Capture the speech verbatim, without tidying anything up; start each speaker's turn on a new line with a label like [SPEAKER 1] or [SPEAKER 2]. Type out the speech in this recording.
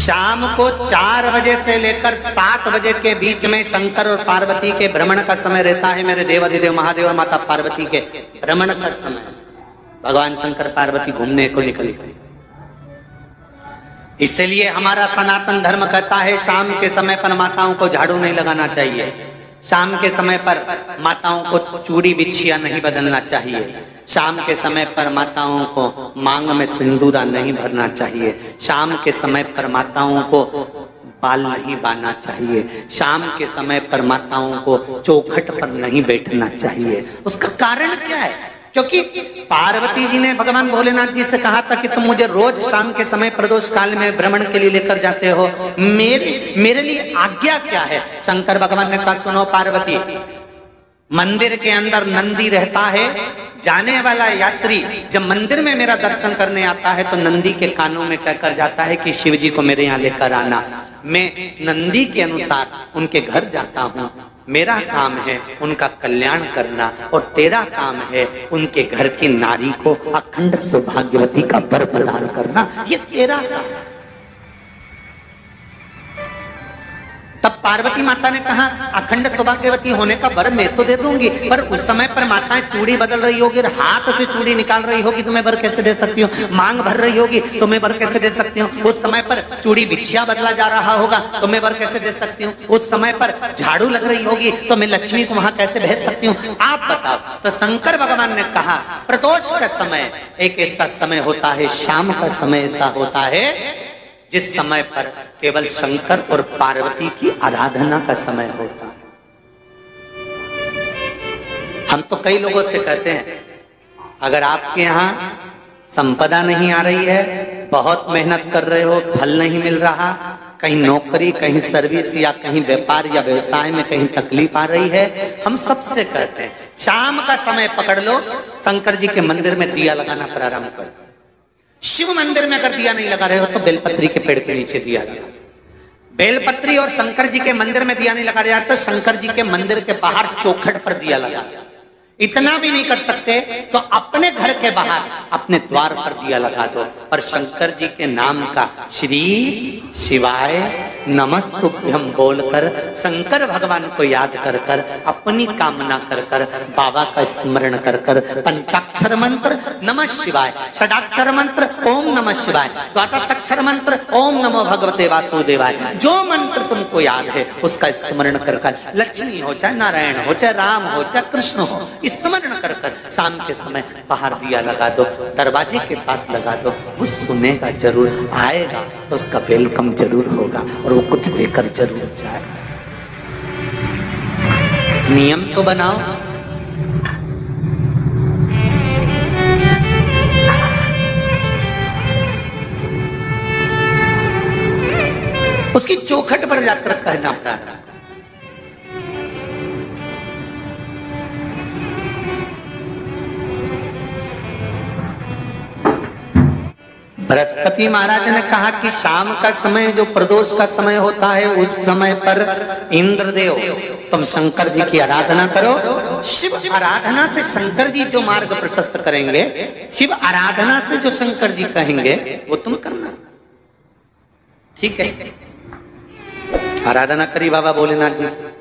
[SPEAKER 1] शाम को चार बजे से लेकर सात बजे के बीच में शंकर और पार्वती के भ्रमण का समय रहता है। मेरे देवाधिदेव महादेव और माता पार्वती के भ्रमण का समय, भगवान शंकर पार्वती घूमने को निकल गए। इसलिए हमारा सनातन धर्म कहता है शाम के समय पर माताओं को झाड़ू नहीं लगाना चाहिए, शाम के समय पर माताओं को चूड़ी बिछिया नहीं बदलना चाहिए, शाम के समय पर माताओं को मांग में सिंदूरा नहीं भरना चाहिए, शाम के समय पर माताओं को बाल नहीं बांधना चाहिए, शाम के समय पर माताओं को चौखट पर नहीं बैठना चाहिए। उसका कारण क्या है? क्योंकि पार्वती जी ने भगवान भोलेनाथ जी से कहा था कि तुम मुझे रोज शाम के समय प्रदोष काल में भ्रमण के लिए लेकर जाते हो, मेरे मेरे लिए आज्ञा क्या है? शंकर भगवान ने कहा सुनो पार्वती, मंदिर के अंदर नंदी रहता है, जाने वाला यात्री जब मंदिर में मेरा दर्शन करने आता है तो नंदी के कानों में कहकर जाता है कि शिव जी को मेरे यहाँ लेकर आना। मैं नंदी के अनुसार उनके घर जाता हूँ, मेरा काम है उनका कल्याण करना और तेरा काम है उनके घर की नारी को अखंड सौभाग्यवती का वर प्रदान करना, ये तेरा काम है। तब पार्वती माता ने कहा अखंड सौभाग्यवती होने का वर मैं तो दे दूंगी, पर उस समय पर माताएं चूड़ी बदल रही होगी और हाथ से चूड़ी निकाल रही होगी तो मैं वर कैसे दे सकती हूँ? मांग भर रही होगी तो मैं वर कैसे दे सकती हूँ? उस समय पर चूड़ी बिछिया बदला जा रहा होगा तो मैं वर कैसे दे सकती हूँ? उस समय पर झाड़ू लग रही होगी तो मैं लक्ष्मी को वहां कैसे भेज सकती हूँ? आप बताओ। तो शंकर भगवान ने कहा प्रदोष का समय एक ऐसा समय होता है, शाम का समय ऐसा होता है जिस समय पर केवल शंकर और पार्वती की आराधना का समय होता है। हम तो कई लोगों से कहते हैं अगर आपके यहाँ संपदा नहीं आ रही है, बहुत मेहनत कर रहे हो, फल नहीं मिल रहा, कहीं नौकरी, कहीं सर्विस या कहीं व्यापार या व्यवसाय में कहीं तकलीफ आ रही है, हम सबसे कहते हैं शाम का समय पकड़ लो, शंकर जी के मंदिर में दिया लगाना प्रारंभ कर दो। शिव मंदिर में अगर दिया नहीं लगा रहे हो तो बेलपत्री के पेड़ के नीचे दिया लगा। बेलपत्री और शंकर जी के मंदिर में दिया नहीं लगा रहा तो शंकर जी के मंदिर के बाहर चौखट पर दिया लगा। इतना भी नहीं कर सकते तो अपने घर के बाहर अपने द्वार पर दिया लगा दो और शंकर जी के नाम का श्री शिवाय नमस्तुभ्यम बोलकर शंकर भगवान को याद कर कर अपनी कामना कर कर बाबा का स्मरण कर कर पंचाक्षर मंत्र नमः शिवाय, षडाक्षर मंत्र ओम नमः शिवाय, द्वादशाक्षर मंत्र ओम नमो भगवते वासुदेवाय, जो मंत्र तुमको याद है उसका स्मरण कर कर लक्ष्मी हो चाहे नारायण हो चाहे राम हो चाहे कृष्ण हो स्मरण कर कर शाम के समय बाहर दिया लगा दो, दरवाजे के पास लगा दो। वो सुनेगा जरूर, आएगा तो उसका वेलकम जरूर होगा और वो कुछ देकर जरूर जाएगा। नियम तो बनाओ। उसकी चौखट पर जाकर कहना प्रारंभ। बृहस्पति महाराज ने कहा कि शाम का समय जो प्रदोष का समय होता है उस समय पर इंद्रदेव तुम शंकर जी की आराधना करो। शिव आराधना से शंकर जी जो मार्ग प्रशस्त करेंगे, शिव आराधना से जो शंकर जी कहेंगे वो तुम करना। ठीक है, आराधना करी बाबा भोलेनाथ जी।